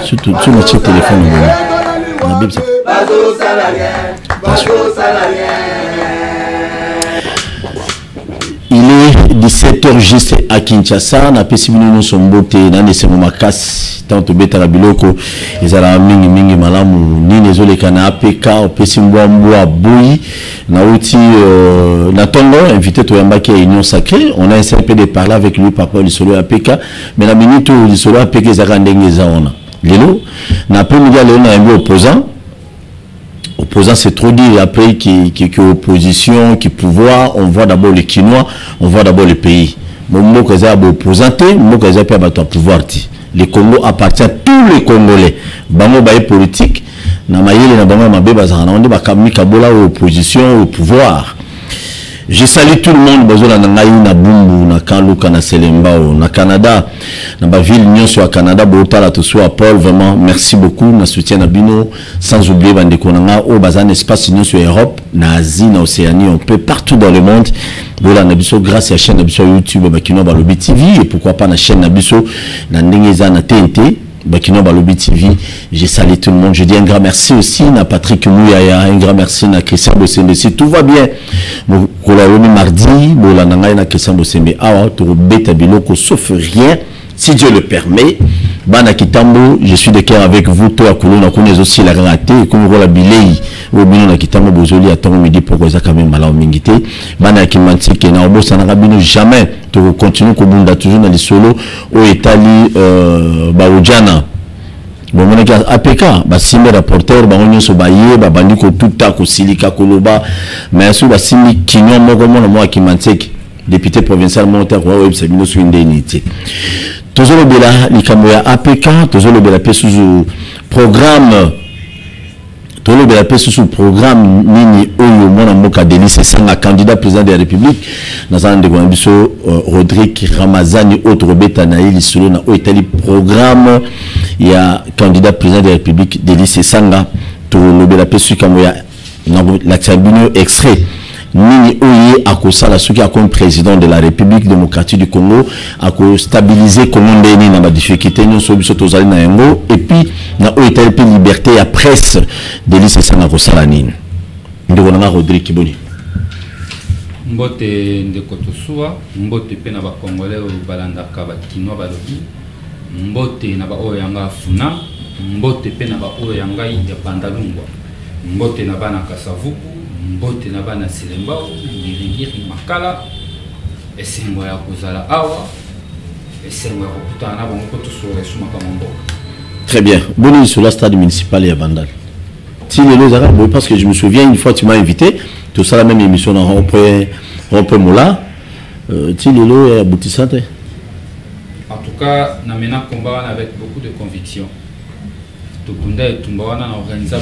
surtout sur le téléphone. Il est 17h juste à Kinshasa. Na pesimino son beauté na nese makas tanto beta la biloko ezala mingi malamu ni nezole kana APK pesimbo mboa boyi na outi na tongo invité to yambaki à Union Sacrée. On a essayé de parler avec lui par rapport au solo APK, mais la minute où le solo APK ezaka ndenge zaona lelo na premier lelo na yambi opposant. Opposant, c'est trop dire après qui opposition, qui pouvoir, on voit d'abord les Quinois, on voit d'abord les pays. Mon mot que ça opposanté, mon mot que ça peut avoir pouvoir. Les Congo appartient à tous les Congolais. Bango baye politique, na mayele na bango mabe bazana, on dit bakami kabola opposition au pouvoir. Je salue tout le monde, bazola na ngai na Bumbu, na Kanluka, na Selembao, na Canada, na ba ville Nyon sur Canada, Botala to soit Paul, vraiment merci beaucoup, na soutien na bino, sans oublier bandeko na au bazan espace Nyon sur Europe, na Asie, na Océanie, on peut partout dans le monde. Voilà, na biso grâce à la chaîne na biso YouTube Bakino Balobi TV et pourquoi pas na chaîne na biso na ndengeza na TNT. Bakino Balobi TV, je salue tout le monde. Je dis un grand merci aussi à Patrick Mouyaya, un grand merci à Christian Bosembe. Si tout va bien, mardi, na Christian Bosembe, beta biloko sauf rien, si Dieu le permet. Bana Kitambo, je suis de cœur avec vous. Toi, Koulo, on aussi la raté, comme on la bilei, au bino na Kitambo Bozoli, à ton midi pour que ça quand même malin mingité. Bana Kimanti, qui n'a pas ça n'a jamais. Tu continues comme on toujours dans les solos, au Italie, Baoudjana. Bon, on a APK, Simé rapporteur, on so baye, Bandiko Tuta, Kosilika, Koloba, mais sous Simi Kinyon, moi qui m'antique, député provincial montaire, web, c'est une indemnité. Toujours le bela, l'Ikamoya APK, toujours le bela sous programme. Tout le monde sous programme Nini Oyo Mona Moka Denis c'est un candidat président de la République dans un de Guambiso Rodrigue Ramazani autre beta naïli solo na Italie programme il y a candidat président de la République Denis Sanga tout le monde sous comme il y a la tribune extrait Nini Oye a la souki comme président de la République démocratique du Congo a stabiliser comment ndeni na ba difficulté nous solution tozali na yango et puis na Italie pe liberté à presse de lycée sana ko salanine ndiko na Rodrigue Kiboni mbote ndeko tosua mbote pe na ba congolais o balanda ka ba kino balobi mbote na ba oyo yanga funa mbote pe na ba oyo yanga ya bandalungwa mbote na bana kasavuku mbote na bana Selembao ngiri makala esengo ya kozala awa esengo ya kokutana na bango tosura suma kama mboka. Très bien. Bonne sur la stade municipal et à Bandal. Si les arabes, parce que je me souviens une fois tu m'as invité, tout ça la même émission dans Rompe Moula. Tilelo et aboutissante. En tout cas, na mena combat avec beaucoup de conviction. Tokunda et Tumbawana a organisé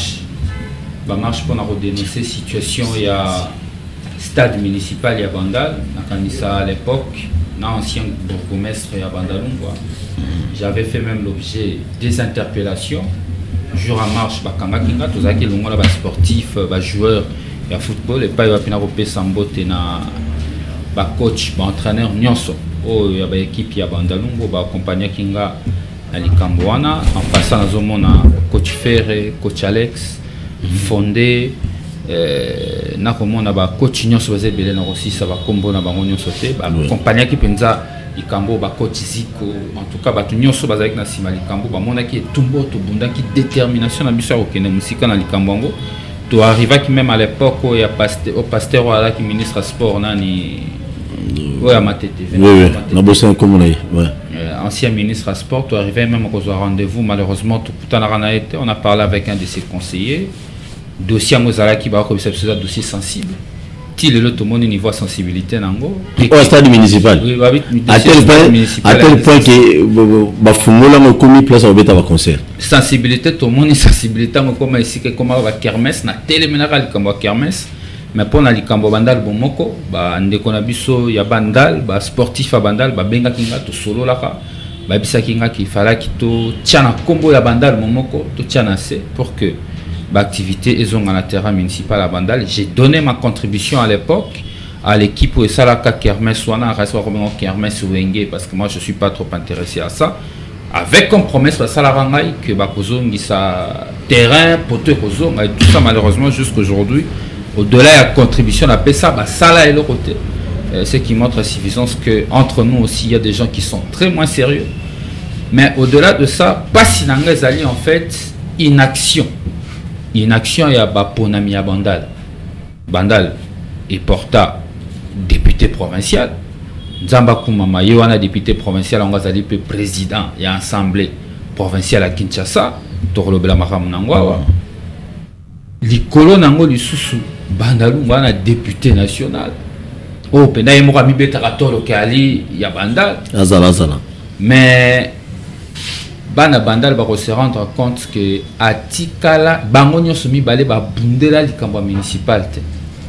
la marche pour dénoncer situation il y a stade municipal il y a Bandal à l'époque l'ancien bourgmestre il y a Bandalungwa. J'avais fait même l'objet des interpellations jour à marche bakanga kinga tozaki longola ba sportif ba joueur ya football et pas il va pina repé sambote na ba coach ba entraîneur nyonso o ya ba équipe ya Bandalungwa ba accompagner kinga na likambo wana en passant na zomona coach Ferre coach Alex fondé na komona ba coach nyonso bazé belé na aussi ça va kombo na bango nyonso te ba compagnie qui penza likambo ba coach Ziko en tout cas ba nyonso bazaki na sima likambo ba mona ki tumbo to bunda ki détermination na biso okene musika na likambo ngo to arriva qui même à l'époque au pasteur wala qui ministre sport nani ouais matete oui na bossa comme on est ancien ministre à sport to arrivé même au rendez-vous malheureusement tout on a parlé avec un de ses conseillers dossier Mozala qui va comme ça dossier sensible il le tout le monde niveau sensibilité nango au stade municipal oui à tel point que ba fungola mo komi place au beta va concert sensibilité tout le monde sensibilité mo comme ici que comme va kermesse na télé général comme kermesse mais pour na likambo bandal bomoko ba ndeko na biso ya bandal ba sportif ya bandal ba benga kinga to solo laka ba bisa kinga ki fala ki to tiana kombo ya bandal momoko to tiana c'est pour que l'activité est en terrain municipal à Bandal. J'ai donné ma contribution à l'époque à l'équipe où Salaka Kermès Wana reste Kermès Wenge parce que moi je suis pas trop intéressé à ça avec comme promesse que sa terrain pour tout ça malheureusement jusqu'aujourd'hui au-delà de la contribution de la PESA ça là est le côté ce qui montre à suffisance que entre nous aussi il y a des gens qui sont très moins sérieux mais au-delà de ça pas si n'angazali en fait inaction il y a Baponami à Bandal et Porta député provincial Nzamba Koumama Yohana député provincial on va dire président et assemblée provinciale à Kinshasa Torlobela Maham Nangwa Likolo Nango Lisusu Bandalou wana député national oh pena yemora mibeta katolo kali ya Bandal azala mais bana Bandal va se rendre compte que atikala bango nyoso mibale ba bundela likambo municipalité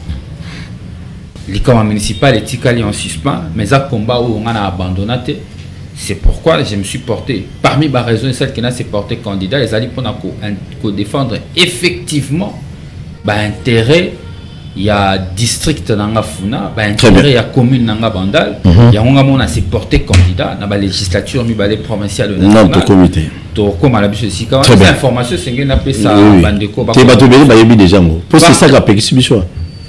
L'ICOM municipal est ticali en suspens, mais à combat où on a abandonné. C'est pourquoi je me suis porté, parmi les raisons, celle qui n'a s'est porté candidat, les alliés pour défendre effectivement l'intérêt, il y a district Nanga Funa, l'intérêt, il y a commune Nanga Bandal, il y a on a s'est porté candidat dans la législature, mi-balé provinciale. Non, pour comité. Comme à la bûche aussi, quand les informations, c'est qu'on appelle ça Bandeko. Tu vas te dire, il y a déjà un c'est ça qui a payé ce bichon.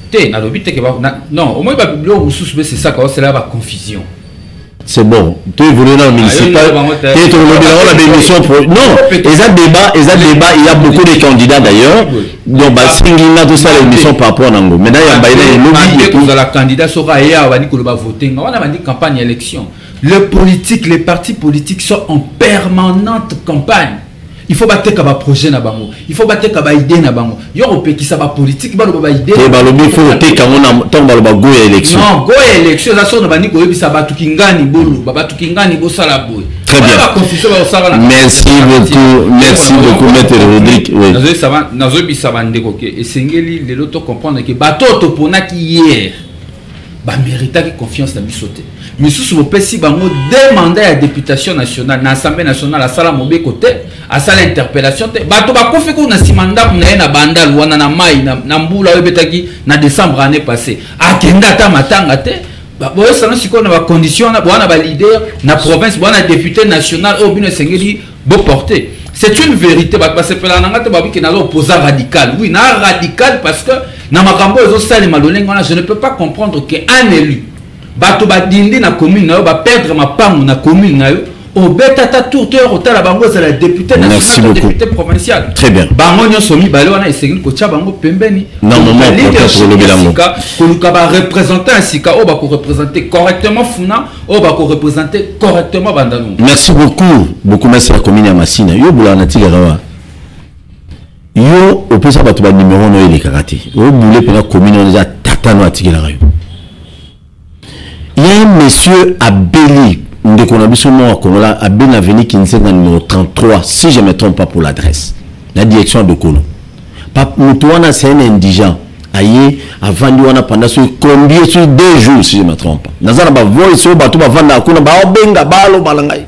Non, au moins, c'est ça, c'est là la confusion. C'est bon. Tu es venu dans le municipal. Tu es la démission pour. Non, ils ont débat, il y a beaucoup de candidats d'ailleurs. Donc, tout ça, l'émission par rapport à Nango. Maintenant, il y a la candidat sera voter. On a dit campagne élection. Le politique, les partis politiques sont en permanente campagne. Il faut battre un projet na bango, il faut battre une idée na bango. Yoropé qui ça va politique, ba loba idée. Et ba lobi faut te quand on a tant ba loba go élection. Non, go élection ça son na bani ko bisa ba tukingani bolo, ba tukingani bo sala boy. Très bien. Merci beaucoup maître Rodrigue. Oui. Nazo bisa ba ndeko ke esengeli lelo to comprendre que bato to pona ki hier. Ba mérita ki confiance na bisoté. Mais sous vos pessi bango demander à députation nationale, na assemblée nationale à sala mobé côté, à sala interpellation te. Bato ba kofi ko na simanda na Bandal wana na mai na mbula obetaki na décembre année passée. Akenda ta matanga te. Ba boye sana siko na ba condition na bwana ba leader na province bwana député national au bino sengeli bo porter. C'est une vérité ba se pela nanga te ba bi ke na opposant radical. Oui, na radical parce que na makambo ezo sala malolengona je ne peux pas comprendre que un élu bato badindi na commune na yo ba perdre ma pangu na commune na yo au betata tourteur otala bango za la député national député provincial. Très bien. Bango nyoso mi bale wana esengini ko tia bango pembeni. Normalement pour le bilango. Ko ba représenter asika o ba ko représenter correctement Funa o ba ko représenter correctement Bandalou. Merci beaucoup merci la commune ya Masina. Yo bula na tigarawa. Yo opesa bato ba numéro no ele karate. O bule pe na commune on déjà tatano atigarawa. Il y a un monsieur Abeli, de Konabisomo Konola, Abeli Aveni Kinsen numéro 33, si je ne me trompe pas pour l'adresse, la direction de Kono. Moutouana, c'est un indigent. Aïe, avant de pendant combien sur 2 jours, si je ne me trompe pas. Nazana ba voice sur Batou Bavanda Kuna Baobenga Balo Balangay.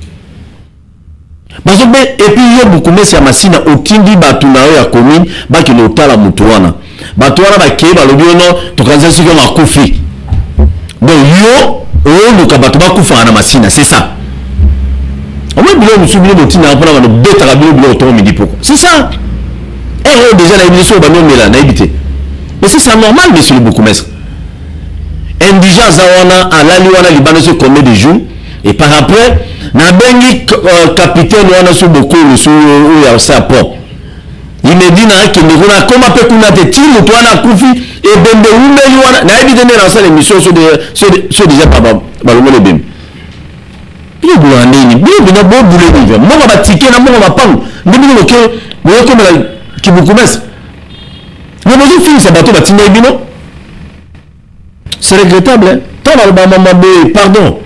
Et puis il y a beaucoup de gens qui ont aucun Batuna ya commune, qui n'ont pas la Moutouana. Batouana Bakeba, le biono, tu as dit qu'on a Kofi. Donc, le kabatuma kufa na masina, c'est ça. On va bien nous souvenir de Tina pour avoir le bête à la bio midi pourquoi. C'est ça. Et déjà la émission va nous là, naïbité. Mais c'est ça normal, monsieur le Boukoumestre. Indigent Zawana à la Liwana Liban se commet des jours. Et par après, na bengi capitaine wana sur beaucoup sur ya port. Il me dit na que nous na comment peut qu'on a des tirs toi na kufi et bembe umeli wana na ebi tene na ça l'émission sur déjà papa balongo le bem. Il est boulé nini bi na bo boulé ni mo ba ticket na mo ba pang ndimi no ke mo ko mala ki beaucoup mes. Mo mo fini ça bateau ba tina ebino. C'est regrettable hein. Tant dans le maman pardon.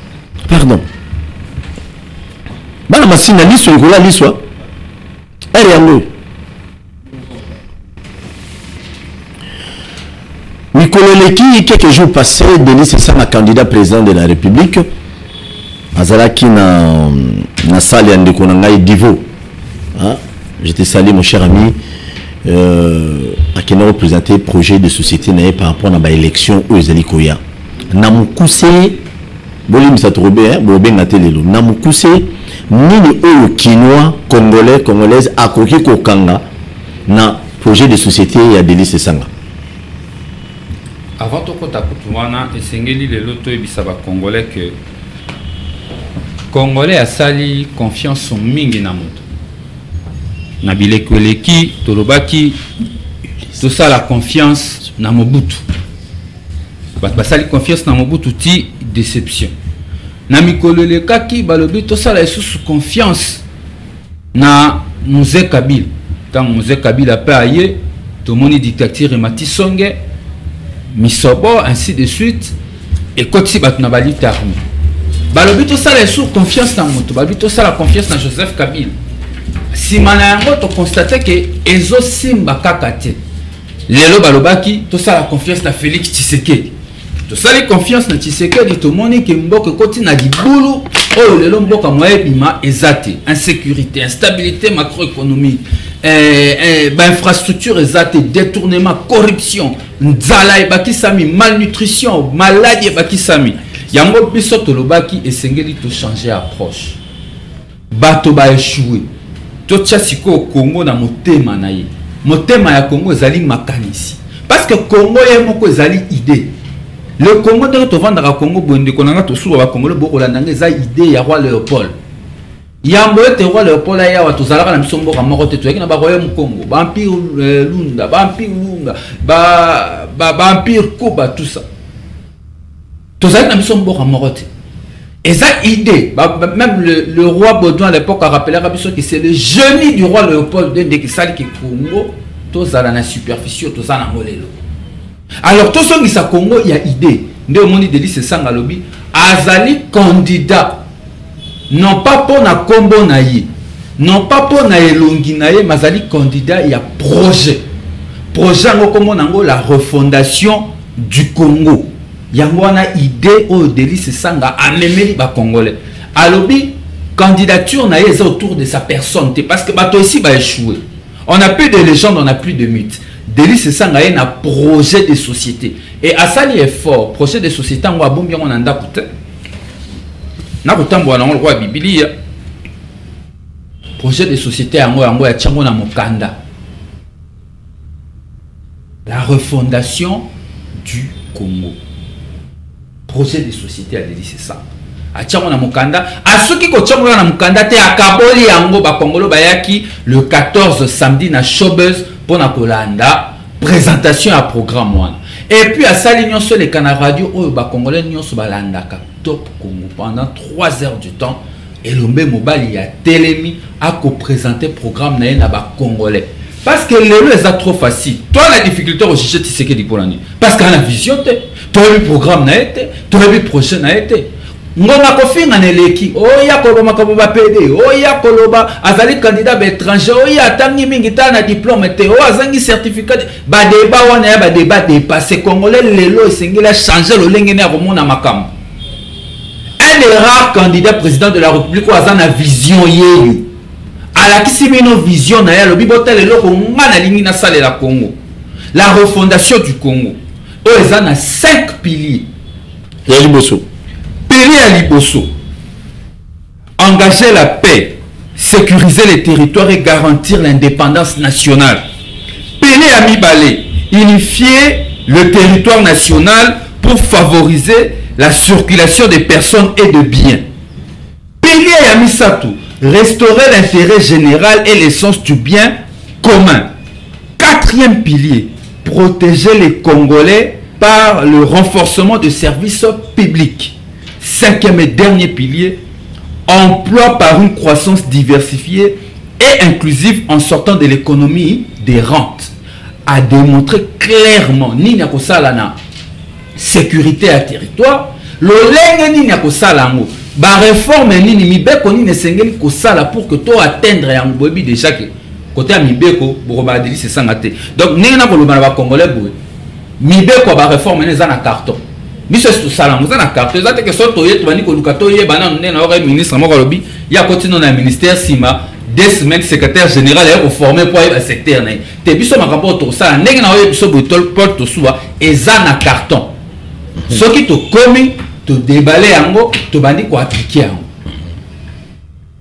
Bana masina liso ngola liso. Elle yango. Mikololeki, quelques jours passés, Denis Sessa, candidat président de la République, Azalaki na salle de Konangaï Divo. Je te salue, mon cher ami, à qui nous représenté le projet de société par rapport à l'élection aux Zalikoya. Namukuse, Bolim Satrobe, Bobé Natelelo, Namukuse, nini oyo Kinois, Congolais, Congolaises akoki kokanga na projet de société ya Délice Sanga. Avant tout Kotakutumana et Sengeli le loto et bisaba Congolais que Congolais a sali confiance en mingi na moto. Nabile Koleki, Tolobaki, tout ça la confiance na Mobutu. Basali confiance na Mobutu ti déception. Na mikolele kaki balobi tout ça la sous confiance na Mzee Kabila. Tant Mzee Kabila pa aye, tout le monde dictature et Matisonge, Misobo ainsi de suite et quand si batna bali armée. Balobi tout ça la sous confiance na moto, balobi tout ça la confiance na Joseph Kabila. Si manango to constater que ezo simba kakate. Lelo balobaki tout ça la confiance na Félix Tshisekedi. Tout ça la confiance na Tshisekedi tout monde que mboka koti na libulu oh lelo mboka moye bima ezate, insécurité, instabilité macroéconomique, infrastructure ezate, détournement, corruption, nzala ebakisami, malnutrition, maladie ebakisami. Yango biso tolobaki esengeli to changer approche. Bato ba échouer. To tchasiko au Congo na motema na ye. Motema ya Congo ezali makanisi. Parce que Congo ye moko ezali idée. Le Congo de to vendre à Congo bonde konanga to suba ba Congo le bokola nanga eza idée ya roi Léopold. Yambo ete roi Léopold ya wa to zalaka na misombo ka moko te to yaki na ba royaume Congo, ba empire Lunda, ba empire Lunga, ba empire Kuba tout ça. To zalaka na misombo ka moko te. Et ça, idée, même le roi Baudouin à l'époque a rappelé que c'est le génie du roi Léopold II qui sali qui Congo, tous à la superficie, tous à la molelo. Alors, tous ceux qui sont Congo, il y a idée. Nous avons dit Délice Sanga Lobi, Azali candidat, non pas pour na combo naïe, non pas pour na elongi naïe, mais Azali candidat, il y a projet. Projet, comme la refondation du Congo. Yangwana idée au Délice Sanga amemeli ba Congolais. Alobi candidature na yé autour de sa personne parce que bato ici va échouer. On n'a plus de légendes, on n'a plus de mythes. Délice Sanga yé na projet de société et asali est fort projet de société ngo abombi on anda kute. Na kutambo na roi Biblia. Projet de société ngo ya tchango na mokanda. La refondation du Congo. Projet de société à Délice Sanga. A tchango na mokanda, a ceux qui tchango na mokanda te akaboli yango ba Kongolo bayaki le 14 samedi na Showbuzz pour na kolanda présentation à programme one. Et puis à Salignon sur les canaux radio où ba Congolais nyonso balandaka top Congo pendant 3 heures du temps et l'ombe mobile ya Télémi a co-présenté programme na ba Congolais. Parce que le est trop facile. Toi la difficulté au sujet tu sais que pour l'année. Parce qu'on a vision te, toi le programme n'a été, toi le projet n'a été. Ngoma kofinga neleki, oya koloba kaboba PD, oya koloba azali candidat étranger, oya tangi mingi na diplôme te, o azangi certificat, ba débat wana ya ba débat dépassé Congolais lelo esengela changer le lengene ya komona makambo. Un des rares candidats président de la République azana vision yeyu. La vision na ya lobi botel eloko ngana lingi na sale la Congo. La refondation du Congo. Ils ont 5 piliers. Ya liboso. Pilier à liboso. Engager la paix, sécuriser les territoires et garantir l'indépendance nationale. Pilier à mibale, unifier le territoire national pour favoriser la circulation des personnes et de biens. Pilier à misato. Restaurer l'intérêt général et l'essence du bien commun. 4e pilier, protéger les Congolais par le renforcement des services publics. 5e et dernier pilier, emploi par une croissance diversifiée et inclusive en sortant de l'économie des rentes. A démontré clairement ni na sécurité à territoire, le lenge ni na ba réforme nini mibeko nini sengeli ko sala pour que to atteindre ya mbobi déjà que côté ya mibeko boroba Délice Sanga te. Donc ninga na koloba na ba Congolais boy mibeko ba réforme neza na carton biso to sala mo na carton ezate que so to yeto bani ko lukato ye bana nena wa ministre mo lobi ya kotino na ministère sima 2 semaines secrétaire général est formé pour le secteur na te biso makambo to sala ndenge na oye biso botol porte to suwa eza na carton soki to komi to déballer yango to bandi ko appliquer yango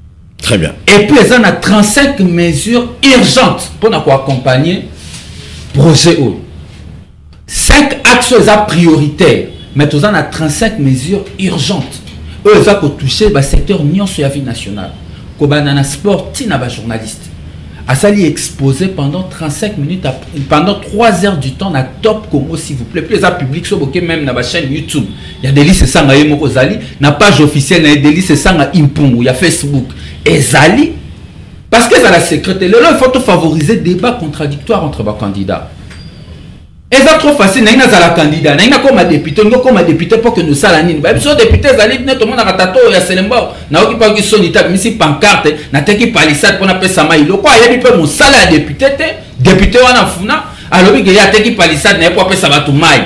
Très bien. Et puis, ils ont 35 mesures urgentes pour nous accompagner le projet. 5 axes prioritaires, mais ils ont 35 mesures urgentes. Eux, ils vont toucher le secteur de la vie nationale. Comme dans le sport, il y a des journalistes. Asali exposé pendant 35 minutes, pendant 3 heures du temps, à Top Congo, s'il vous plaît. Puis les publics sont même dans la chaîne YouTube. Il y a des listes sans Zali, la page officielle, il y a des listes sans Impungu, il y a Facebook. Et Zali, parce que dans la secrétaire, il faut favoriser débat contradictoire entre les candidats. Et c'est trop facile, il y a des candidats, il y a comme député pour que nous salanines. Même si les députés, tout le monde a tato, il y a Selemba, il y a qui sont ici pancarte, il y a qui palissade pour appeler Sama Ilo. Quoi, il y a des mon salaire député, député on a funa, alors il y a qui palissade, il y a pour appeler Sabatou-Maï.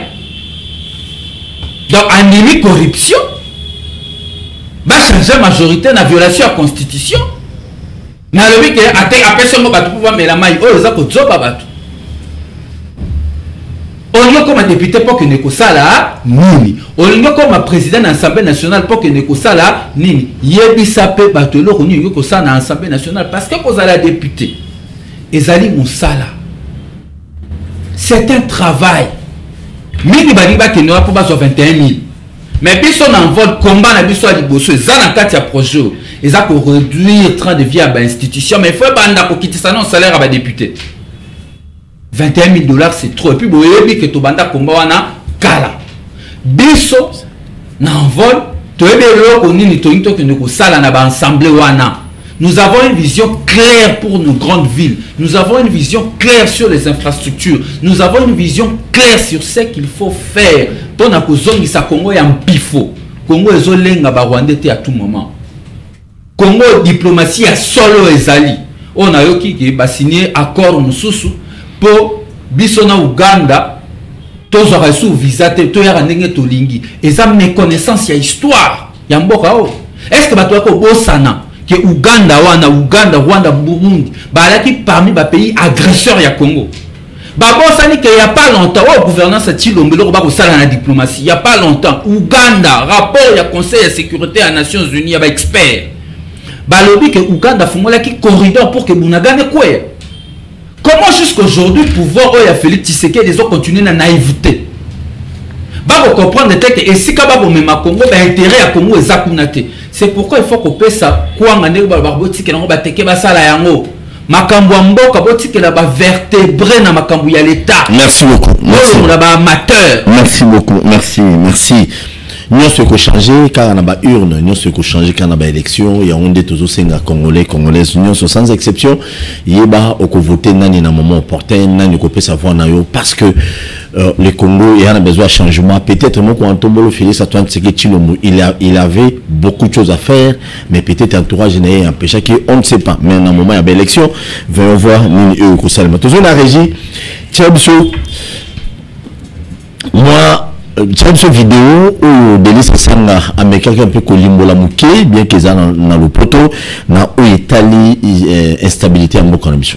Donc, en corruption, va changer la majorité dans la violation de la constitution. Mais alors il y a après ce mot, il pouvoir mettre la maille, oh, il y a que Zoba. On est comme député pour que nous sala nini. On est comme président de l'Assemblée nationale pour que nous sala nini. Yebisape batelo on est comme ça dans l'Assemblée nationale parce que vous allez député. Ezali Moussala. C'est un travail. Mini baliba qui n'aura pas 21 000. Mais puis son envol combat na biso ali bosso ezala kati ya projet. Eza ko réduire train de vie à l'institution mais il faut banda ko kitisa non salaire à député. 21 000 $, c'est trop. Et puis, vous voyez que tout banda combat wana kala. Biso, na envol, nous avons une vision claire pour nos grandes villes. Nous avons une vision claire sur les infrastructures. Nous avons une vision claire sur ce qu'il faut faire. Pour na kozongi sa Congo ya mpifo. Congo ezolenga ba Rwanda à tout moment. Congo diplomatie ya solo ezali. On a yoki ki ba signé accord mususu pour bisona Uganda tous auraient sous visa to ya ndenge to lingi et ça méconnaissance ya histoire ya mboka o est-ce que bato ko bosana que Uganda Rwanda Burundi balaki parmi ba pays agresseurs ya Congo babosani que y a pas longtemps au gouvernance à Chilombelo ba ko sala na diplomatie y a pas longtemps Uganda rapport ya conseil de sécurité des Nations Unies ba expert balobi que Uganda fumola ki corridor pour que Bunagane quoi. Comment jusqu'aujourd'hui pouvoir oya Félix Tshisekedi les autres continuer na naïveté ba comprendre que et si kaba bo mema Congo ba intérêt à Congo ezakunate c'est pourquoi il faut qu'on paie ça quoi ngane ba barboti ke na ba teke ba sala yango makambo mboka boti ke na ba vertébré na makambo ya l'état. Merci beaucoup. Merci on ba amateur. Merci beaucoup. Merci. Nous sommes changé car on a ba urne, nous sommes changé car on a ba élection, il y a on dit tous senga congolais congolaises, nous sommes sans exception, yeba oko voter nani na moment opportun, nani ko peut savoir na yo parce que le Congo il y a besoin de changement, peut-être moi quand Tombolo Félix Antoine Tshisekedi Tshilombo, il avait beaucoup de choses à faire, mais peut-être entourage n'est empêché qu'on ne sait pas, mais à un moment il y a ba élection, venons voir nini eux ko salma. Toujours la régie, Tiabso moi j'ai une vidéo où Delis Sanga a quelqu'un un peu colimbola mouké, bien qu'ils aient dans le poteau, na où Italie instabilité en beaucoup de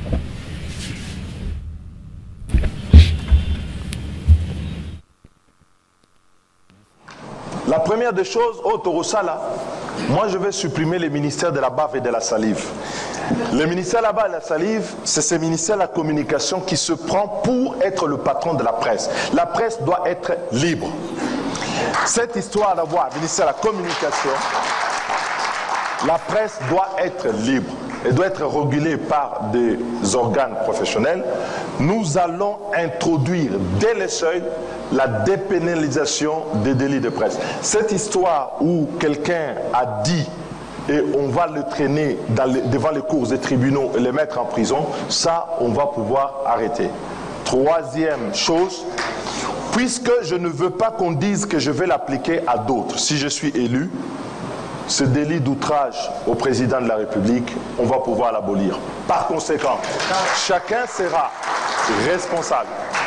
La première des choses, au Torosala, moi je vais supprimer les ministères de la bave et de la salive. Le ministère de la bave et de la salive, c'est ce ministère de la communication qui se prend pour être le patron de la presse. La presse doit être libre. Cette histoire d'avoir un ministère de la communication, la presse doit être libre. Elle doit être régulée par des organes professionnels. Nous allons introduire dès le seuil la dépénalisation des délits de presse. Cette histoire où quelqu'un a dit et on va le traîner devant les cours des tribunaux et le mettre en prison, ça on va pouvoir arrêter. Troisième chose, puisque je ne veux pas qu'on dise que je vais l'appliquer à d'autres, si je suis élu, ce délit d'outrage au président de la République, on va pouvoir l'abolir. Par conséquent, chacun sera responsable.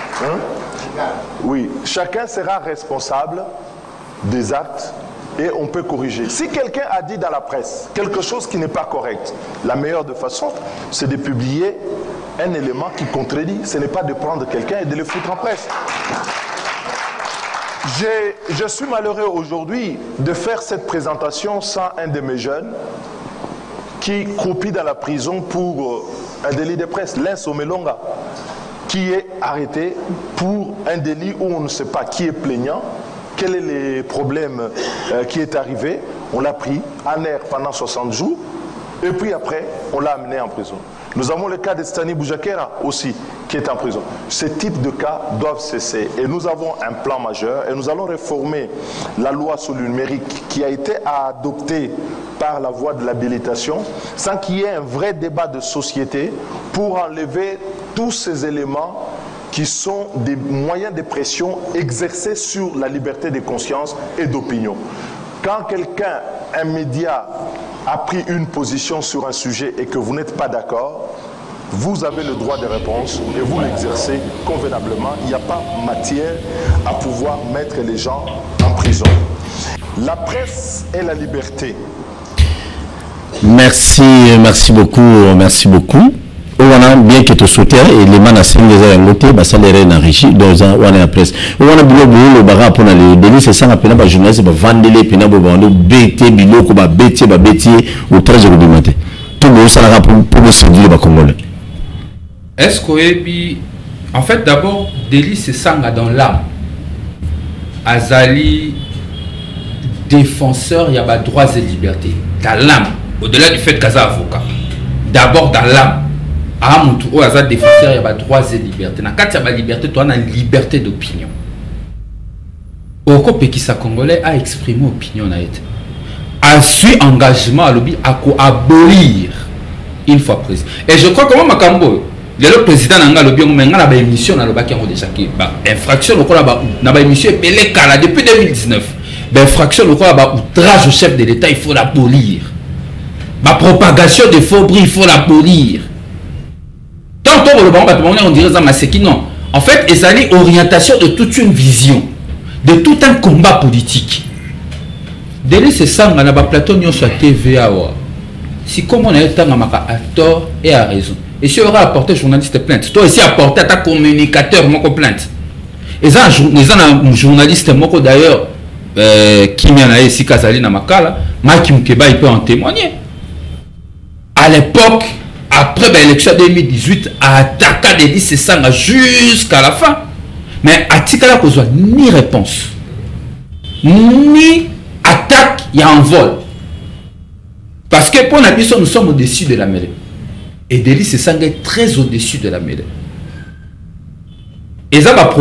Oui, chacun sera responsable des actes et on peut corriger. Si quelqu'un a dit dans la presse quelque chose qui n'est pas correct, la meilleure de façon, c'est de publier un élément qui contredit. Ce n'est pas de prendre quelqu'un et de le foutre en presse. Je suis malheureux aujourd'hui de faire cette présentation sans un de mes jeunes qui croupit dans la prison pour un délit de presse, Lens Omelonga, qui est arrêté pour un délit où on ne sait pas qui est plaignant, quel est le problème qui est arrivé. On l'a pris en air pendant 60 jours et puis après on l'a amené en prison. Nous avons le cas de Stani Boujakera aussi qui est en prison. Ce type de cas doivent cesser et nous avons un plan majeur et nous allons réformer la loi sur le numérique qui a été adoptée par la voie de l'habilitation sans qu'il y ait un vrai débat de société pour enlever tous ces éléments qui sont des moyens de pression exercés sur la liberté de conscience et d'opinion. Quand quelqu'un, un média, a pris une position sur un sujet et que vous n'êtes pas d'accord, vous avez le droit de réponse et vous l'exercez convenablement. Il n'y a pas matière à pouvoir mettre les gens en prison. La presse et la liberté. Merci, merci beaucoup, merci beaucoup. On a bien que tu soutiens et les manasses les angotés, bah ça les rend enrichis dans un on est la presse. On a bien le bagarre pour les délits, c'est ça appelé par journaliste, bah vendre les pena bah vendre BT biloko bah BT ou très rudimenté. Tout le monde ça la pour le séduire bah congolais. Est-ce que en fait d'abord délit c'est ça dans l'âme. Azali défenseur il y a bah droits et libertés dans l'âme au-delà du fait qu'Aza avocat. D'abord dans l'âme. Ah, mon tour, as défenseur, il y a droits et libertés. Dans le cas de liberté, tu as une liberté d'opinion. Au Pékissa Congolais a exprimé opinion. A su engagement à abolir une fois président. Et je crois que moi, Makambo, le président n'a pas une émission dans le bac déjà qui infraction dans l'émission depuis 2019. Infraction outrage au chef de l'État, il faut l'abolir. La propagation de faux bris, il faut l'abolir. Tantôt on dirait que non. En fait, il s'agit orientation de toute une vision, de tout un combat politique. Dès c'est ça, on a un plateau sur TVA. Si comme on a été à tort et à raison. Et si on aura apporté journaliste plainte, toi aussi apporté à ta communicateur mon plainte. Et ça, un journaliste d'ailleurs qui m'a ici Kazali Namakala, Maki Mukeba il peut en témoigner. À l'époque, après l'élection 2018, à attaquer des listes jusqu'à la fin. Mais à Tikala, qu'on soit ni réponse, ni attaque, il y a un vol. Parce que pour la mission, nous sommes au-dessus de la mêlée. Et des listes est très au-dessus de la mêlée. Et ça va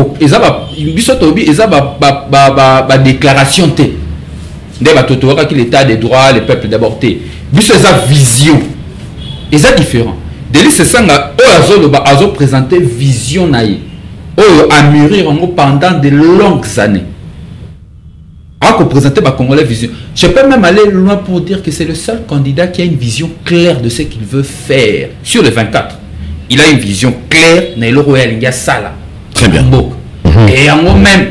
déclaration T. L'état des droits, les peuples d'abord T. C'est sa vision. Et c'est différent. Délit c'est ça a présenté vision naïe. A mûri pendant de longues années. A présenté ma Congolais vision. Je peux même aller loin pour dire que c'est le seul candidat qui a une vision claire de ce qu'il veut faire. Sur les 24, il a une vision claire. Très bien. Et en même,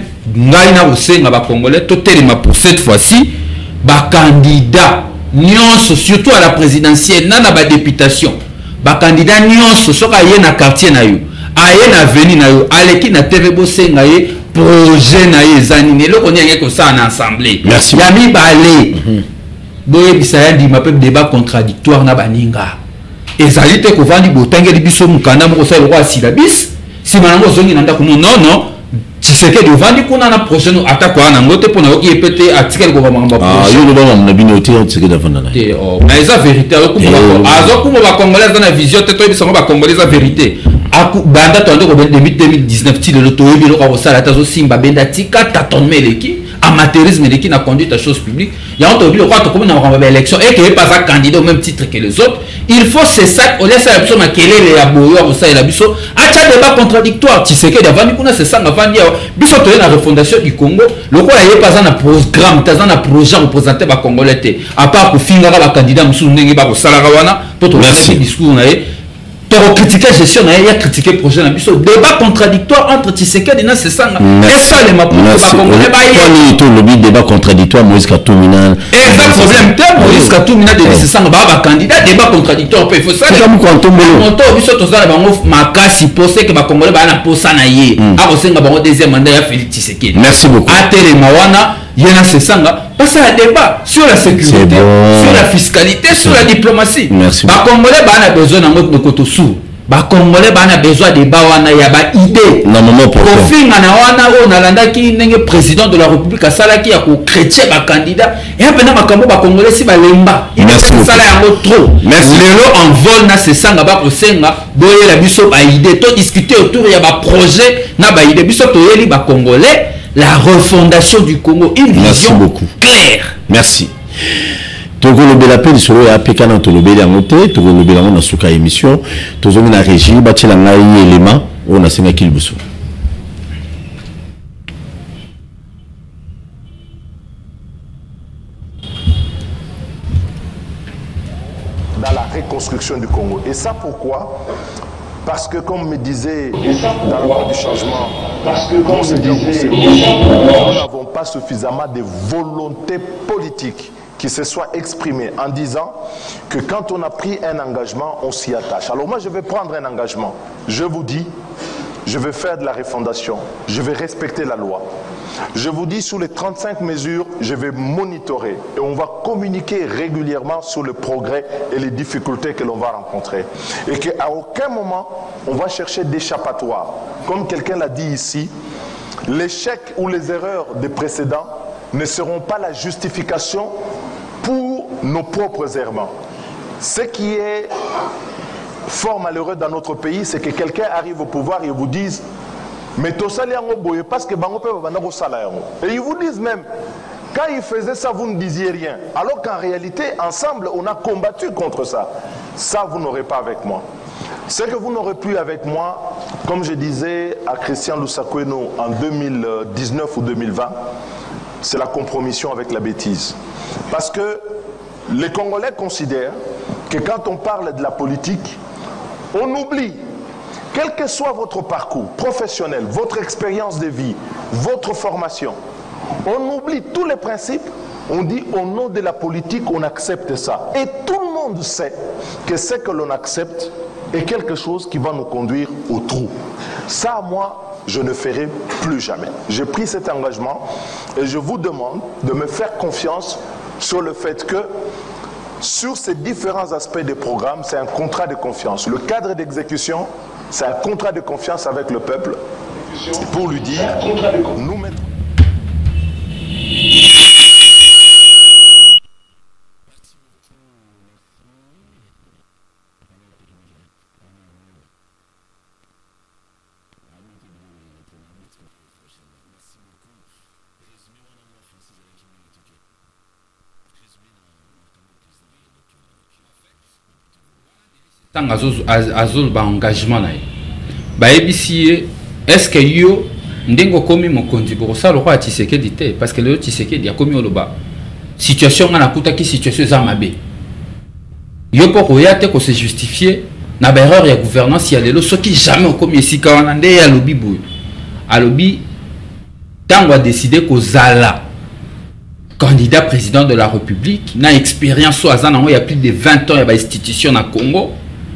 pour cette fois-ci, candidat. Nyonso surtout à la présidentielle nana ba députation ba candidat nyonso soka yé na quartier na yo aye na avenue na yo aleki na TV bosenga ye projet na ye zanine le konye ko ça en assemblée. Merci. Yami balé boye bisaya ndi ma peuple débat contradictoire na baninga ezali te ko vandi botangeli biso mukanda moko sa roi silabis si manango zongi nanda kuno non Tshisekedi vandi kuna na projet no attaque wana ngote pona yoki epete article ko bamamba yo le ba na bino te Tshisekedi afanda na mais eza vérité azo kuma ba congolais dans la vision te to biso ba congolais la vérité aku banda tondo ko 2019 ti le to yebi lo ko sala tazo simba benda tika taton meleki amateurisme qui n'a conduit à chose publique il y a entendu le quoi to comme na élection et que pas un candidat au même titre que les autres il faut c'est ça on laisse la personne à quelle est la boyo ça et la biso acha débat contradictoire Tshisekedi avant kuna c'est ça avant dire biso to la refondation du Congo le quoi il pas un programme t'as un projet représenter ba congolais à part pour finir la candidat musu ndenge ba ko sala wana pour to faire discours na critiquer gestion il y a critiqué projet na biso débat contradictoire entre Tshisekedi et c'est ça et ça les ma pour ba congolais ba y tout le débat contradictoire Moïse Katumina et ça problème terme Moïse Katumina de c'est ça ba candidat débat contradictoire il faut ça comme quand on monto biso to ça bango makasi poser que ba congolais ba na posa na ye a ko senga bango deuxième mandat ya Félix Tshisekedi merci beaucoup a télé mawana il y en a ce sanga parce à débat sur la sécurité, sur la fiscalité, sur la diplomatie. Ba Congolais ba na besoin de koto sous. Ba Congolais ba na besoin de ba wana ya ba idée. Kofinga na wana o na landa ki ndenge président de la République asala ki ya ko chrétien ba candidat et après na makambo ba Congolais si ba lemba. Il est sala yango trop. Lelo en vol na se sanga ba ko senga boye la biso ba idée to discuter autour ya ba projet na ba idée biso to yeli ba Congolais la refondation du Congo, une vision claire. Merci. Togo le bela pe solo ya peka na tolo bela ngote, togo le bela na suka émission, tozo na régie batela ngai élément on a senga kilbuso. Dans la reconstruction du Congo. Et ça pourquoi? Parce que comme me disait dans la loi du changement, nous n'avons pas suffisamment de volonté politique qui se soit exprimée en disant que quand on a pris un engagement, on s'y attache. Alors moi je vais prendre un engagement. Je vous dis, je vais faire de la refondation, je vais respecter la loi. Je vous dis, sous les 35 mesures, je vais monitorer et on va communiquer régulièrement sur le progrès et les difficultés que l'on va rencontrer. Et qu'à aucun moment, on va chercher d'échappatoire. Comme quelqu'un l'a dit ici, l'échec ou les erreurs des précédents ne seront pas la justification pour nos propres errements. Ce qui est fort malheureux dans notre pays, c'est que quelqu'un arrive au pouvoir et vous dise mais tout ça, parce que et ils vous disent même, quand ils faisaient ça, vous ne disiez rien. Alors qu'en réalité, ensemble, on a combattu contre ça. Ça, vous n'aurez pas avec moi. Ce que vous n'aurez plus avec moi, comme je disais à Christian Lusakweno en 2019 ou 2020, c'est la compromission avec la bêtise. Parce que les Congolais considèrent que quand on parle de la politique, on oublie. Quel que soit votre parcours professionnel, votre expérience de vie, votre formation, on oublie tous les principes, on dit au nom de la politique, on accepte ça. Et tout le monde sait que ce que l'on accepte est quelque chose qui va nous conduire au trou. Ça, moi, je ne ferai plus jamais. J'ai pris cet engagement et je vous demande de me faire confiance sur le fait que sur ces différents aspects des programmes, c'est un contrat de confiance. Le cadre d'exécution, c'est un contrat de confiance avec le peuple pour lui dire nous mettons. Tant azol ba engagement na ba ebisi est-ce que yo ndengo komi mokonzi pour ça le roi Tshisekedi te parce que le Tshisekedi a komi oloba situation na kuta ki situation za mabe yo pour koya te ko se justifier na ba erreur ya gouvernance ya lelo soki jamais komi esika wana nde ya lobi boy alobi tango a décidé ko zala candidat président de la République na expérience so azana il y a plus de 20 ans ya ba institution na Congo.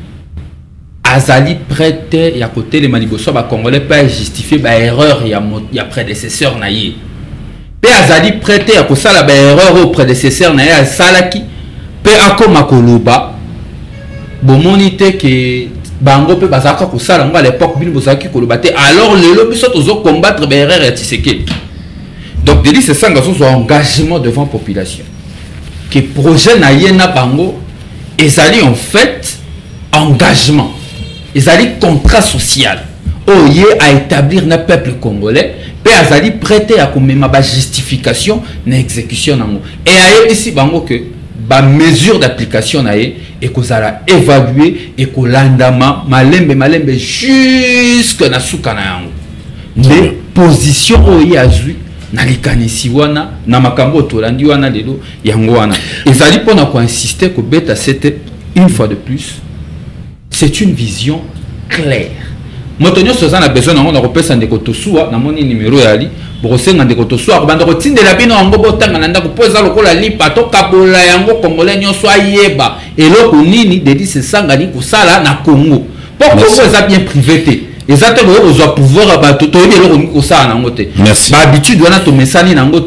Azali prête et à côté les maniboso ba congolais pas justifier ba erreur ya prédécesseur na ye. Pe azali prête à cause la ba erreur au prédécesseur na ye salaki pe akoma koloba bomonite que bango pe bazaka ko sala ngo à l'époque bin bozaki koloba te alors lelo biso tozo combattre ba erreur ya Tshisekedi. Donc délit c'est ça ngazo engagement devant population. Que projet na ye na bango ezali en fait engagement. Ils allaient contrat social. Oye à établir le peuple congolais. Puis ils allaient prêter à comme ma justification na exécution nango. Et aye ici bango que ba mesure d'application nae et que ça la évaluer et que l'andama malembe jusque na suka na yango. Les positions oye azui na likanisi wana na makambo tolandi wana lelo yango wana. Ils allaient pour na ko insister que beta c'était une fois de plus. C'est une vision claire. Motonyo Sozan a besoin d'en repasser un décotosua, dans mon numéro ali, brosser un décotosua, bande routine de la bino en bobotan, en anda posa le cola li pato kabola yango congolais nyo soit yeba. Et l'autre nini de dit c'est sangani pour ça là na Congo. Pourquoi vous êtes bien privé? Exactement, vous avez pouvoir à bateau, et l'autre ça na ngote. Merci. Ba habitude wana to mesani na ngo trop.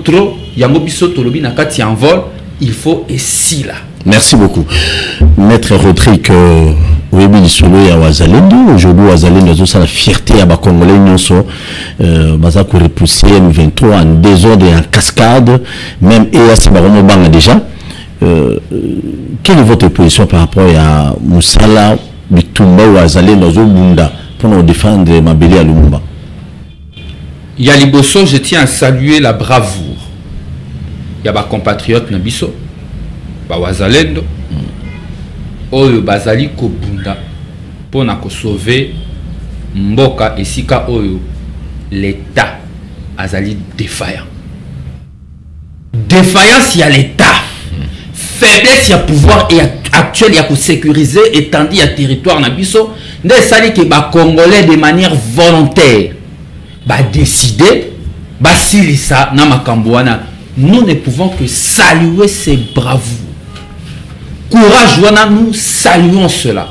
yango biso tolobi na kati en vol, il faut ici là. Merci beaucoup. Maître Rodrigue, oui, aujourd'hui, Wazalendo, c'est la fierté à la Congolais, baza ko repousser M23 en désordre et en cascade, même EAC Baromo Banga déjà. Quelle est votre position par rapport à Moussala, Bitumba ou Wazalendo Bunda pour nous défendre Mabeli à Lumumba? Yaliboso, je tiens à saluer la bravoure. Il y a des compatriotes Nabiso, Wazalendo, Oyo Bazali Kobunda, pour nous sauver Mboka et Sika Oyo, l'État Azali défaillant. Défaillance, il y a l'État. Faiblesse, il y a pouvoir actuel, il y a pour sécuriser, étendre le territoire Nabiso. Nous savons que les Congolais, de manière volontaire, décider, ça, nous ne pouvons que saluer ces bravoures. Courage, nous saluons cela.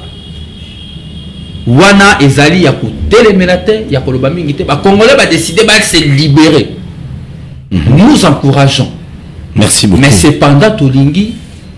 Wana ezali ya téléménate, ya koloba mingite, ba Congolais va décider de se libérer. Nous encourageons. Merci beaucoup. Mais cependant, Tolingi,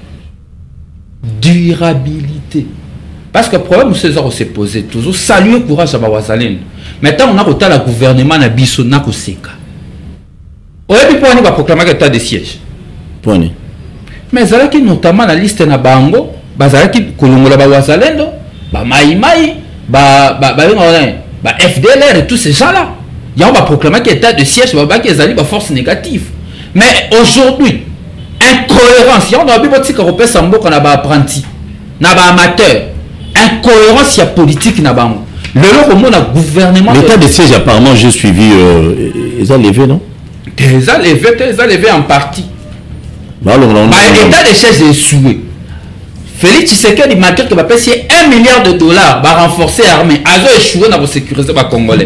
durabilité. Parce que le problème, c'est que s'est posé toujours. Saluer courage à Wazalendo. Maintenant, on a autant le gouvernement na biso na koseka. Oyebi po ni ba proclamer état de siège. Poni. Mais zalaki notamment la liste na bango, bazalaki kolongola ba Wazalendo, ba Maïmaï, ba FDLR et tous ces gens-là. Ils ont proclamé état de siège, ba ki ezali ba force négative. Mais aujourd'hui, incohérence, il y a un petit peu sambo na ba apprenti, na ba amateur. Incohérence, il y a politique na ba. Le gouvernement. L'état de siège, apparemment, j'ai suivi. Ils ont levé, non? Ils ont levé en partie. L'état de siège est souhait. Félix Tshisekedi, malgré que va payer $1 milliard, va renforcer l'armée. Azo échoué dans la sécurité des Congolais.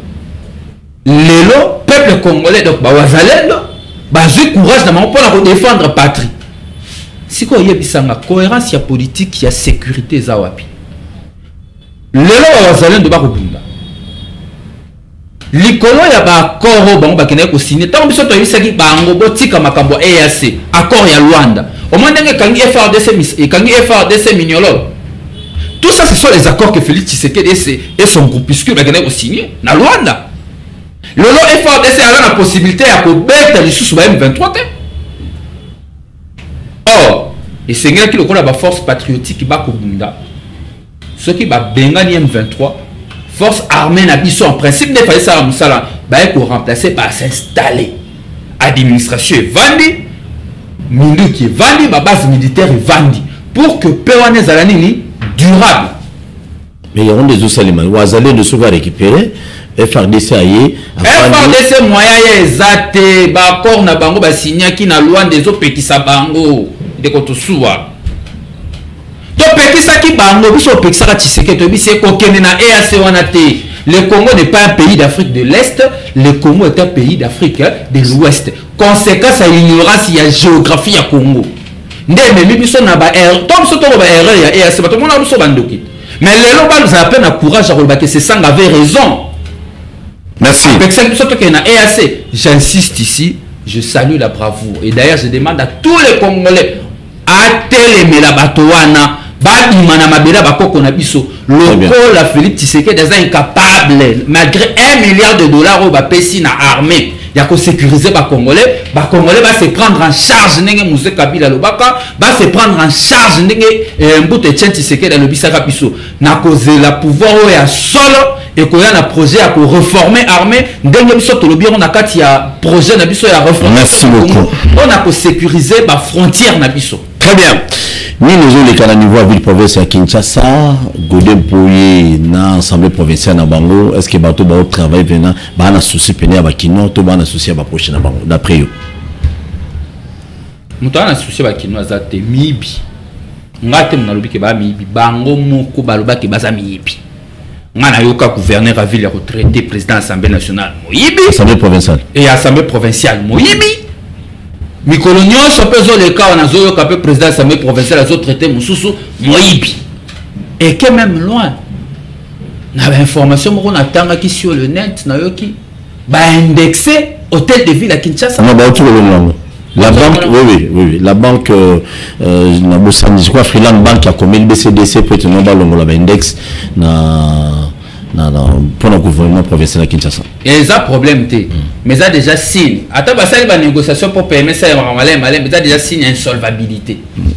Le peuple congolais, donc, Wazalendo, j'ai courage pour défendre la patrie. Si il y a une cohérence, il y a politique, il y a sécurité, Zawapi. Le Wazalendo ba Rubunda. Likolo ya ba accord bango bakene ko signer. Tant biso to yisaki bango botika makambo EAC, accord ya Luanda. Au moins ndenge kangi FRDC et kangi FRDC mignolo. Tout ça ce sont les accords que Félix Tshisekedi et son groupuscule bakene ko signer na Luanda. Le FRDC a la possibilité à ko beta les sous M23. Or, et c'est qui le la force patriotique ba ko bunda. Ce qui va Bengani M23, force armée n'abisso en principe de faire ça à Moussala, pour remplacer par s'installer. Administration est vendue, Mindu qui est vendu, ma base militaire est vendue. Pour que Péwane Zalanini durable. Mais il y a des Oussalimans, Ouazalé de se va récupérer, FRDC aïe. FRDC moyen exact, bakor na bango ba signé qui na loin des autres petits sabango de Kotosoua. Le Congo n'est pas un pays d'Afrique de l'Est, le Congo est un pays d'Afrique de l'Ouest. Conséquence à l'ignorance, il y a géographie à Congo. Mais les locaux nous appellent à courage à que ces sangs avaient raison. Merci. J'insiste ici, je salue la bravoure. Et d'ailleurs, je demande à tous les Congolais à télémer la batouana. Le la Félix Tshisekedi est incapable, malgré $1 milliard au Bapessi na armée, il y a que sécuriser les Congolais. Les Congolais va se prendre en charge, Mousse Kabila Lobaka, va se prendre en charge, Mboute Tshisekedi le Bissaka Piso. Na cause la pouvoir est solo et qu'on a un projet à reformer l'armée. On a un projet à reformer. Merci beaucoup. On a que sécuriser les frontières. Très bien. Nous les cas niveau à ville province à Kinshasa, Godem Pouye na assemblée provinciale na Bango, est-ce que bateau ba travail venant ba na souci pené à Bakino, to ba na souci ba prochaine na Bango d'après yo. Muta na souci ba Kino azate mibi. Ngate mna lobi ke ba mibi, Bango moko ba loba ke baza mibi. Ngana yoka gouverneur à ville retraité président assemblée nationale Moyibi, assemblée provinciale. Et assemblée provinciale Moyibi. Mikolo nyonso pezo le cas on a zoyo ka président de l'Assemblée provinciale a traité Moussoussou Moyibi. Et que même loin na ba information moko na tanga ki sur le net na yoki ba indexé hôtel de ville à Kinshasa. Na ba tout le monde. La banque, oui. La banque, je crois Freeland Bank a commis le BCDC peut être non pas l'index pour le gouvernement provincial à Kinshasa. Et il y a un problème, mais il y a déjà signe. Attends, il y a une négociation pour permettre ça, mais il y a déjà signe insolvabilité.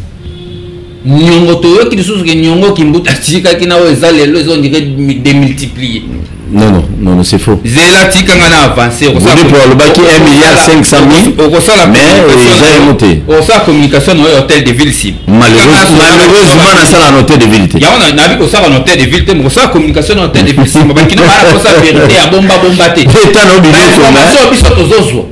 Nyongo to qui nous qui nyongo qui mbuta tika qui na weza lelo ils ont démultiplié. Non, c'est faux. Zela tika ngana avancer au ça pour le baki 1 milliard 500 000 au ça la mais j'ai monté au ça communication au hôtel de ville cible malheureusement na ça la hôtel de ville ya on a vu au ça la hôtel de ville mais ça communication au hôtel de ville cible baki na bala ko ça vérité ya bomba te état no biso information biso tozozo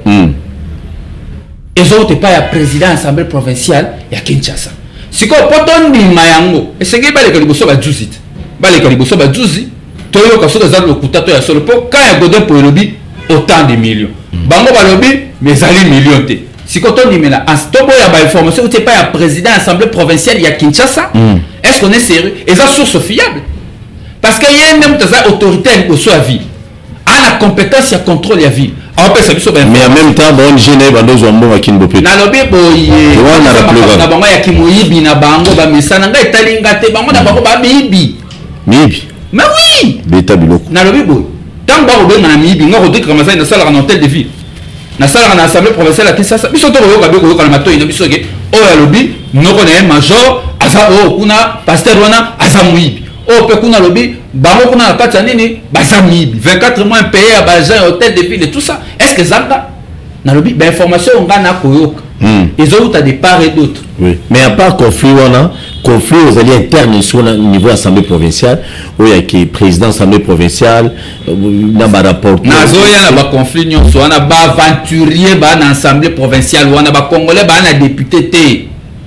ezo te pas ya président assemblée provinciale ya Kinshasa. Si vous avez un mayango, et c'est que vous avez un juzi. Vous avez un juzi, vous avez un kutato ya solo po quand il y a pour lobby autant de millions. Bango ba lobby mais ali millions te. Si vous avez un stopo ya ba information, vous n'êtes pas un président de l'Assemblée provinciale il y a Kinshasa. Est-ce qu'on est sérieux? Et ça source fiable. Parce qu'il y a même des autorités au soit vie. À la compétence il y a contrôle ya vie. Mais en même temps, bon, je n'ai pas besoin de Kinbopé. Na lobby boye. Na bango ya kimoyibi na bango ba misana nga etalinga te bango na bango ba mibi. Mibi. Mais oui. Beta biloko. Na lobby boye. Tant ba obenga na mibi nga rodrik ramazani na sala na hôtel de ville. Na sala na assemblée provinciale à Kinshasa. Biso to ko yoka na matoyi na biso ke o ya lobby noko na major asa o kuna pasteur wana asa muyibi. Oh, Pekuna lobby, Baro kuna la kati nini, bazami, 24 mois payé à Bajan, hôtel de ville et tout ça. Est-ce que Zanga, na lobby, ben information on gagne à Koyok. Ils ont des parts et d'autres. Oui. Mais à part conflit, on a conflit aux alliés internes sur le niveau assemblée provinciale, où il y a qui président assemblée provinciale, n'a pas rapport. Nazoya n'a pas conflit, on a pas aventurier, ban assemblée provinciale, on a pas congolais, ban a député T.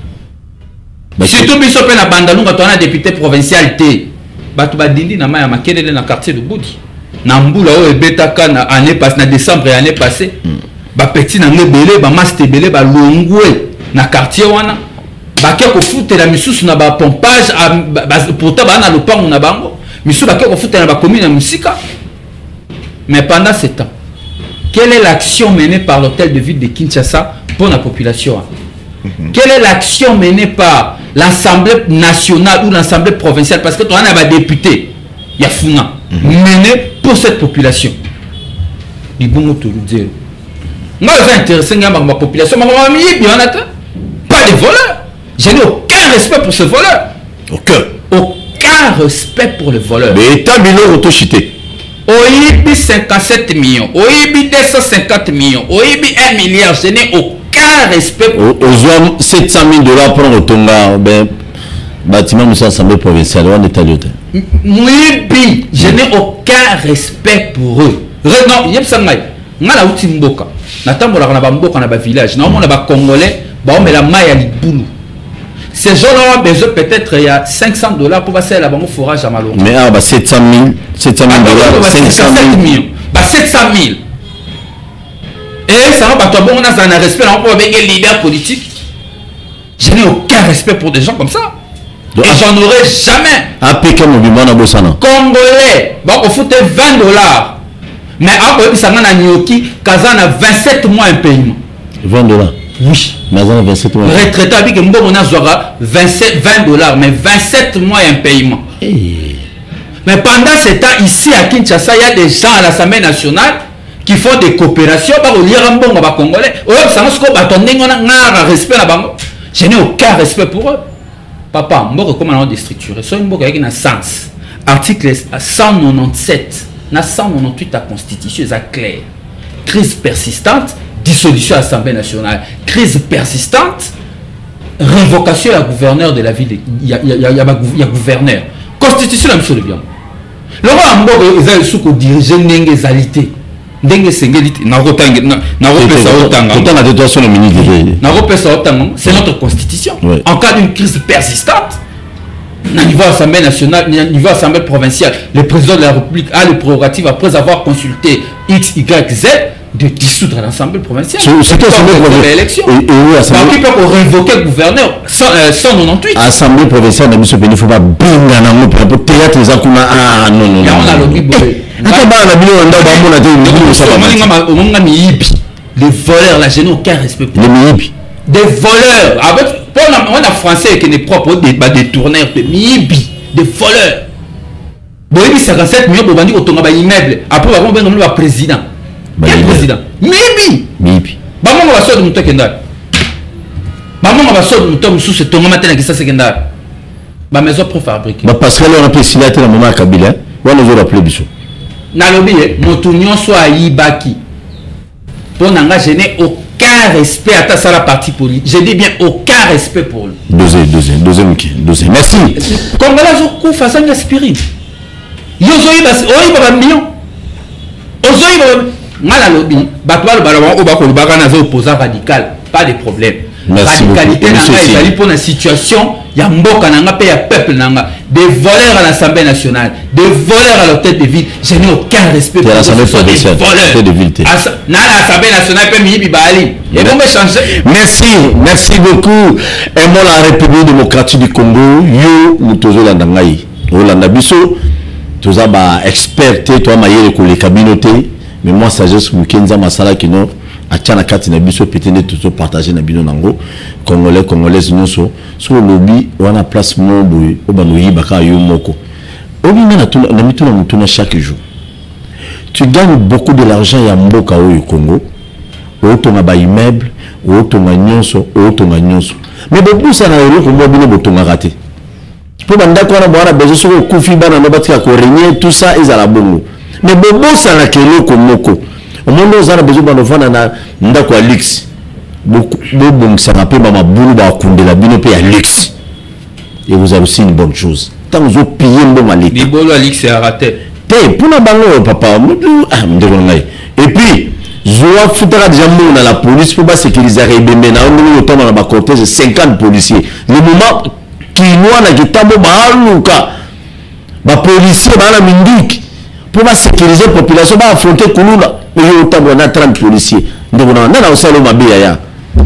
Surtout biso pe na bandalunga to na député provincial T. Batu badindi na maya makelele na quartier de Boudi. Na mbula o ebetaka na année passée na décembre année passée. Ba petit na ngebele ba master belé ba longwe na quartier wana. Ba ke ko futé la misusu na ba pompage pourtant ba na lopango na bango. Misu ba ke ko futé na ba commune na Musika. Mais pendant ce temps, quelle est l'action menée par l'hôtel de ville de Kinshasa pour la population? Quelle est l'action menée par l'Assemblée nationale ou l'Assemblée provinciale? Parce que tu as un député, il y a Funa, mené pour cette population. Il bon te le dire. Moi, je suis intéressé par ma population. Pas de voleurs. Je n'ai aucun respect pour ce voleur. Aucun respect pour le voleur. Mais t'as mis l'auto chité. Oibi 57 millions, Oibi 250 millions, Oibi 1 milliard. Je n'ai aucun respect. Aux 700 000 $, pour Otonga, ben, bâtiment de l'Assemblée provinciale, on est à l'autre. Oui, je n'ai aucun respect pour eux. Non, il y a ça. On a outil mboka. Natambola na bamboka na ba village. Na on a ba congolais, ba on met la maille à libulu. Ces gens-là ont besoin peut-être il y a 500 $, pour passer la banque forage à Malonga. Mais ah bah 700 000 $, 500 000. Bah 700 000. Et ça va pas toi bon on a un respect là on peut avec les leaders politiques. Je n'ai aucun respect pour des gens comme ça. Et j'en aurai jamais. Congolais, bah on fout 20 $. Mais après ça na Nyoki, Kazana 27 mois un paiement. 20 $. Oui. Mais 27 mois. Retraité avec un bon on a 20 $, mais 27 mois un paiement. Mais pendant ce temps ici à Kinshasa, il y a des gens à l'Assemblée nationale qui font des coopérations par le lire un bon congolais. Je n'ai aucun respect pour eux. Papa, je recommande de structurer. C'est une boîte qui a un sens. Article 197, 198 de la Constitution, c'est clair. Crise persistante, dissolution de l'Assemblée nationale. Crise persistante, révocation à gouverneur de la ville. Il y a gouverneur. Constitution, la mission de bien. Le roi Ambo, ils ont sous diriger n'engezalité. C'est notre constitution. En cas d'une crise persistante, au niveau Assemblée nationale, au niveau Assemblée provinciale, le président de la République a le prérogative, après avoir consulté X, Y, Z, de dissoudre l'Assemblée provinciale. C'est quoi l'élection? Et qui peut révoquer le gouverneur 198. Assemblée provinciale, il ne faut pas binga pour théâtre. Ah non, non, non. Les voleurs, là, je n'ai aucun respect pour les miibi. Des voleurs. On a français qui est propre, des tourneurs, des miibi, des voleurs. Bon, il y a 57 millions pour vendre autant d'immeubles. Après, on va nommer le président. Quel président? Miibi. Miibi. Maman va sortir de mon tekenda. Maman va sortir de mon tom sous ce ton matin qui ça sekenda. Ma maison préfabriquée. Parce que là on a précisé la maman Kabila. On nous a appelé biso. Na lobby, mon tunion soit ibaki. Pour n'enga, je n'ai aucun respect à ta la partie politique. Je dis bien aucun respect pour lui. Deuxième. Merci. Comme là, je coupe face à une aspirine. Yozoï, baba million. Ozoï, mal lobby. Batoual, balabon, au bako, le bagana, opposant radical. Pas de problème. Merci radicalité nanga pour la situation ya mboka nanga pe ya peuple nanga des voleurs à l'Assemblée nationale, des voleurs à l'hôtel de ville. Je n'ai aucun respect pour l'Assemblée provinciale de ville. Na l'Assemblée nationale pe mi bali. Et bon me changer. Merci beaucoup. Et moi la République démocratique du Congo, yo mutozo landangai. Olanda biso toza ba expert toi mayele ko les communautés, mais moi sagesse mukenza masala kino achana kati na biso petene tout partager na bino nango congolais nyonso so lobby wana place mobo obanoyi baka yo moko obi na tuna na mituna mutuna chaque jour tu gagnes beaucoup de l'argent ya mboka au Congo otonga ba immeuble otonga nyonso mais bobu sana yo ko mo bino botonga raté pour banda ko na bwana bezo so kufi bana no batika ko régner tout ça ezala bongo mais bobu sana kelo ko moko au monde aux arabes besoin d'enfants na ndako ya luxe beaucoup ça rappelle ma boulou ba kundela bino pe ya luxe et vous avez aussi une bonne chose tant vous payez bon malite les bolo à luxe a raté te pour na bango papa et puis Zoa futara déjà mon à la police pour pas sécuriser Rebembe na on autant dans la cortège 50 policiers le moment qui noa na kitambo baluka ba policier ba la mindik pour pas sécuriser la population ba affronter kulula mais il y a autant de 30 policiers. Donc, on a aussi le Mabéa.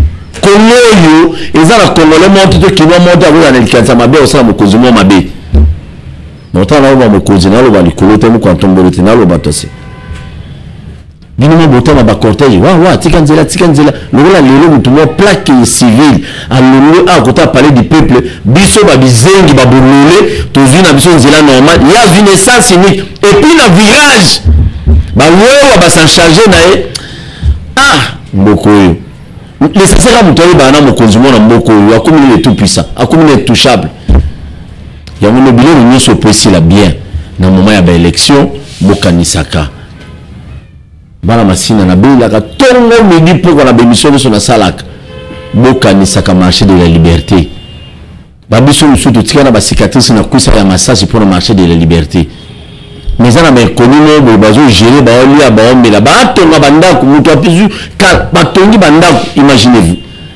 Congo, ils ont la Congolais monté qui vont monter à l'éducation Mabé au sein de Kozimo Mabé. Montant là, on va me causer, on va les coloter, quand on va le tenir, on va tasser. Dis-nous, on va cortège. Waouh, tikanzela. Le rôle à l'élo, tout le monde plaque civil. À l'élo, à côté, parler du peuple. Bisso, babizengi, baboulé, tout une ambition zéla normale. Il y a une essence unique. Et puis, le virage. Bah ouais, va s'en charger nae. Ah, mboko yo. Les sasera mutali bana mokonzimo na mboko yo, akomi le tout puissant, akomi le touchable. Ya mon obile ni so possible la bien na moment ya ba élection bokanisaka. Bana masina na bila ka tongo midi pour na bémission sur na salaka. Bokanisaka marché de la liberté. Ba biso musu to tika na ba cicatrice na kuisa ya massage pour le marché de la liberté. Mais ça n'a pas connu le bazo géré ba oli a ba mais là ba tonga banda ko muto apizu ka ba tongi banda imaginez-vous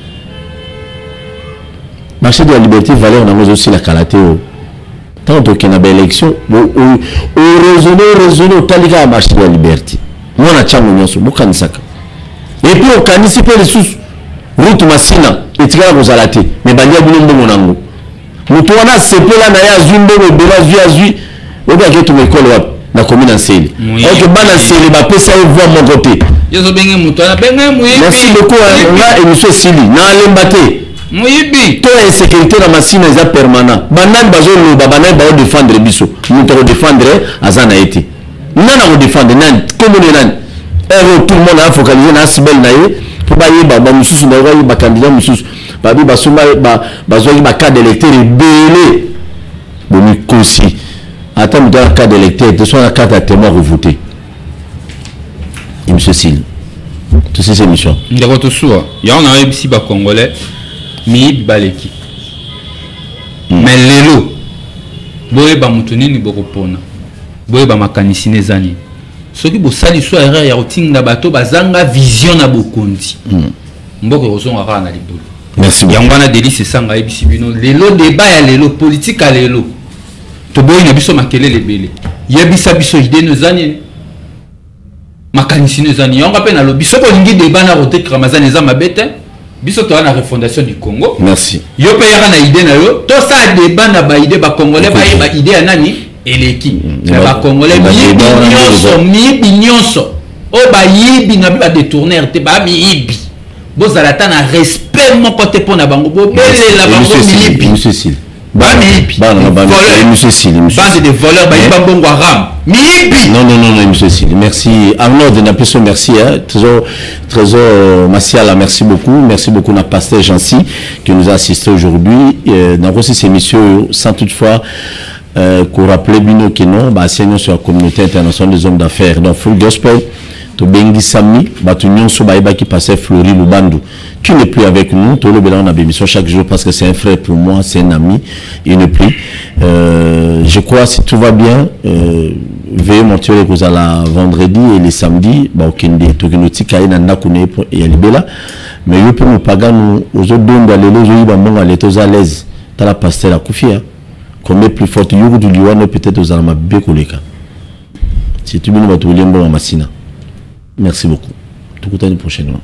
marché de la liberté valeur dans aussi la qualité tant que na ba élection raisonner talika marché de la liberté moi na chango nyoso bokanisaka et puis au kanisi pe les sous route masina etikala kozalate mais bandia bino mbongo nango muto wana sepela na ya zumbo bela zui obi aketu mekolo wapi na commune Nsele. OK bana Nsele ba pesa voix mon côté. Yezo benga muto na benga muyibi. Merci beaucoup nga émission Sili na lembate. Muyibi. To insécurité na machine za permanent. Banani bazo loba banani ba défendre biso. Muto défendre azana été. Nana ko défendre nani commune nani. Tout le monde a focalisé na Sibel na ye pour ba yeba ba mususu na ba candidat mususu. Ba bi ba suma ba zo ba carte d'électeur belé. Boni kosi. Attends, dans le cas d'électeur, de son carte à témoin revoté. Et M. Sil. Toutes ces émissions. D'accord, tout ça. Il y a un ici bas congolais, mais baleki. Mais l'élo, boye ba mutuni ni bokopona. Boye ba makanisi nezani. Ce qui bosali soit erreur ya outing na bato bazanga vision na bokondi. Mboko rozon ara na libulu. Merci beaucoup. Yangwana délice sanga ebisi bino. L'élo débat ya l'élo politique à l'élo. Toboy na biso makele lebele yebisa biso idée nozani makanisi nozani yanga pe na lobi soko lingi débat na rote kramazani za mabete biso to na refondation du Congo. Merci Yo pe yaka na idée na yo to sa débat na ba idée ba congolais ba idée ya nani eleki na ba congolais mi binyonso oh ba yibi na ba détourner te ba mi yibi bozalata na respect mon côté pour na bango bo bele la bango mi yibi monsieur Sil ba mi yibi monsieur Sil bande de voleurs ba yiba bongo haram mi yibi non monsieur Sil merci Arnaud de Napeso merci hein trésor Massiala merci beaucoup na pasteur Jancy qui nous a assisté aujourd'hui dans cette émission sans toutefois qu'on rappelait bino que non bah c'est sur la communauté internationale des hommes d'affaires donc Full Gospel to bengi sami batu nyonso baïba qui passait Flori Lubandu qui n'est plus avec nous tout le bélan on a bémission chaque jour parce que c'est un frère pour moi c'est un ami il n'est plus je crois si tout va bien veuillez monter les la vendredi et les samedis bah okende to kinoti kaina ndakune et ya libela mais yo pour nous paga nous aux autres dons dans les lois ba monga les tous à l'aise ta la pasteur la kufia comme plus forte yo du liwana peut-être aux armes bekoleka si tu veux tu voulais bon masina. Merci beaucoup. Tout le temps prochainement.